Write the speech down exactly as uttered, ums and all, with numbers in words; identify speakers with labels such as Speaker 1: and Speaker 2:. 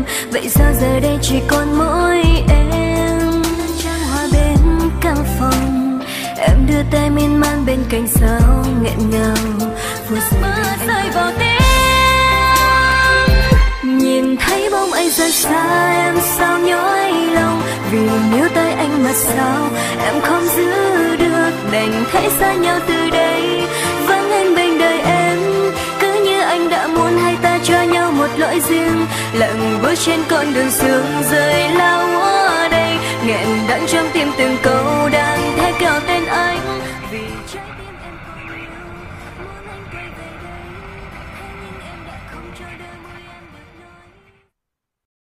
Speaker 1: vậy sao giờ đây chỉ còn mỗi em. Trăng hoa bên căn phòng, em đưa tay miên man bên cạnh sao nghẹn ngào, phút giây rơi vào tim. Nhìn thấy bóng anh rời xa em sao nhói lòng, vì níu tay anh mà sao em không giữ được, đành thấy xa nhau từ đây. Vắng anh bên đời em, cứ như anh đã muốn hai ta cho nhau một lối riêng, lặng bước trên con đường sương rơi